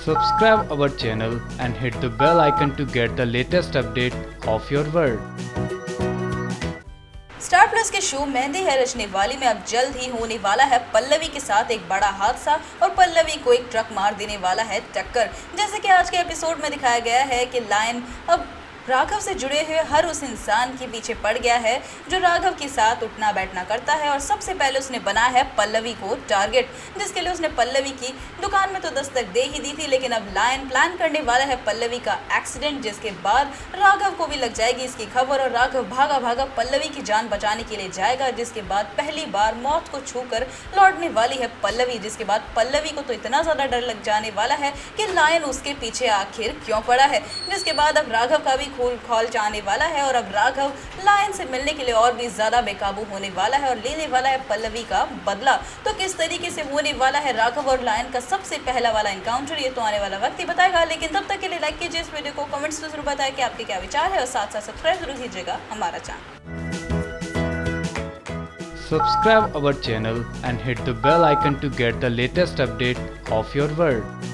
Subscribe our channel and hit the bell icon to get the latest update of your world. Star plus के show Mehndi Hai Rachne वाली में अब जल्द ही होने वाला है पल्लवी के साथ एक बड़ा हादसा और पल्लवी को एक ट्रक मार देने वाला है टक्कर। जैसे कि आज के एपिसोड में दिखाया गया है कि लायन अब राघव से जुड़े हुए हर उस इंसान के पीछे पड़ गया है जो राघव के साथ उठना बैठना करता है और सबसे पहले उसने बनाया है पल्लवी को टारगेट, जिसके लिए उसने पल्लवी की दुकान में तो दस्तक दे ही दी थी, लेकिन अब लायन प्लान करने वाला है पल्लवी का एक्सीडेंट, जिसके बाद राघव को भी लग जाएगी इसकी खबर और राघव भागा भागा पल्लवी की जान बचाने के लिए जाएगा, जिसके बाद पहली बार मौत को छूकर लौटने वाली है पल्लवी, जिसके बाद पल्लवी को तो इतना ज़्यादा डर लग जाने वाला है कि लायन उसके पीछे आखिर क्यों पड़ा है, जिसके बाद अब राघव का भी खून खौल जाने वाला है और अब राघव लायन से मिलने के लिए और भी ज्यादा बेकाबू होने वाला है और लेने वाला है पल्लवी का बदला। तो किस तरीके से होने वाला है राघव और लायन का सबसे पहला वाला एनकाउंटर, ये तो आने वाला वक्त ही बताएगा। लेकिन तब तक के लिए लाइक कीजिए इस वीडियो को, कमेंट्स में जरूर बताएं कि आपके क्या विचार है और साथ साथ सब्सक्राइब जरूर कीजिएगा हमारा channel. Subscribe our channel and hit the bell icon to get the latest update of your world.